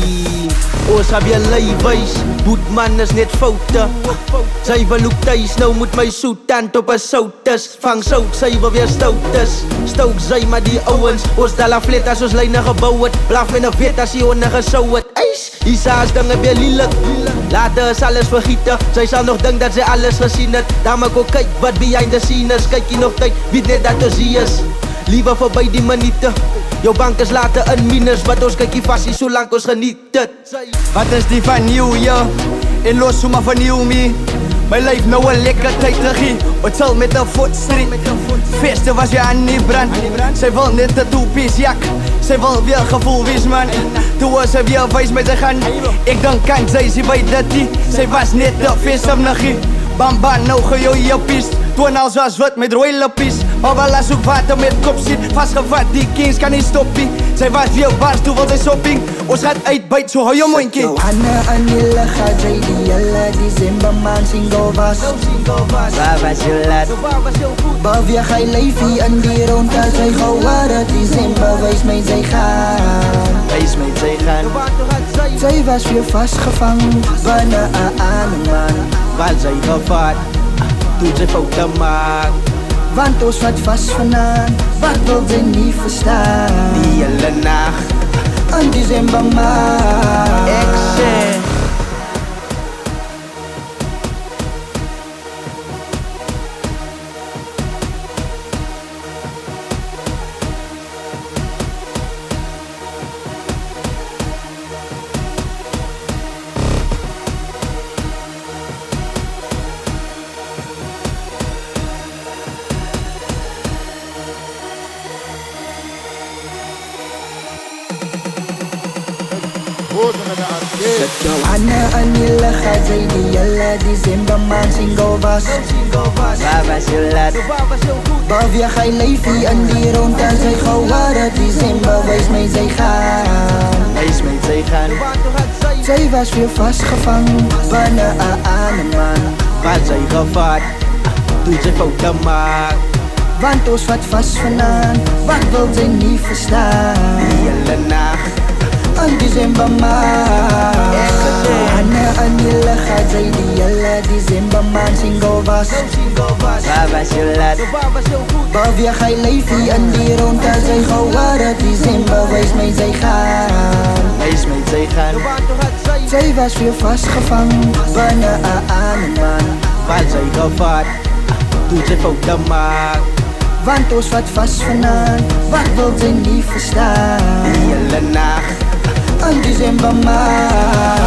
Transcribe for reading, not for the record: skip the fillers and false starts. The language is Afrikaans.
Ons gaan weer lei-wys, Boetman is net foute. Sy wil ook thuis, nou moet my soetant op 'n soutus. Vang sout, sy wil weer stoutus. Stouk sy maar die ouwens, ons dala flet as ons lyne gebouw het. Blaf met 'n wet as die honde gesou het. Eis, Isa is dinge weer lielik. Later is alles vergiete, sy sal nog dink dat sy alles gesien het. Dan maak ook kyk wat behind the scenes, kyk jy nog tyd, weet net dat ons hier is. Liewe voorbij die minute, jou bank is later in minus. Wat ons kykie vasie, solank ons geniet het. Wat is die van nieuw, ja? En los hoe maar vernieuw me. My lyf nou 'n lekker tyd terug. Hotel met 'n voetstreet. Feeste was jy aan die brand. Sy wil net 'n two-piece jak. Sy wil weer gevoel wees man. Toe was sy weer wys met sy gaan. Ek dink kan sy weet dat die. Sy was net 'n feestamniggie. Bamba nou gejoe jou pies. Toen als was wit met rooi lappies. Maar wel as ook water met kopsie. Vastgevat, die kings kan nie stoppie. Sy was weer bars, toe wil sy shopping. Ons gaat uitbuit, so hou jou mondjie. Johanna aan die lig, gaat sy die hele December maand single was. Waar was jou laat? Beweeg hy lyfie in die rond as hy gehoor het. December wys my sy gaan. Wys my sy gaan. Sy was weer vastgevang binne 'n ander man. Wat sy gevat, toe sy foute maak. Want ons vat vast vanaan, wat wil sy nie verstaan. Die hele nacht, in December maand. ek sê Johanna aan die lig, gaat sy die hele December maand single was. Waar was jou laat? Beweeg hy lyfie in die rond as hy gehoor het. December wys my sy gaan. Wys my sy gaan. Sy was weer vastgevang binne 'n ander man. wat sy gevat, toe sy foute maak. Want ons vat vast vanaan, wat wil sy nie verstaan. Die hele nacht, in December maand. Johanna aan die lig, gaat sy die hele December maand single was. Waar was jou laat? Beweeg hy lyfie in die rond as hy gehoor het. December wys my sy gaan. Wys my sy gaan. Sy was weer vastgevang binne 'n ander man. wat sy gevat, toe sy foute maak. Want ons vat vast vanaan, wat wil sy nie verstaan. Die hele nacht, in December maand.